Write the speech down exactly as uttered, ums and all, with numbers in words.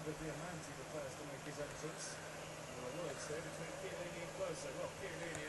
Sandro Diamanti, the first to make his entrance. And the words there between Chiellini and Closer. Well, Chiellini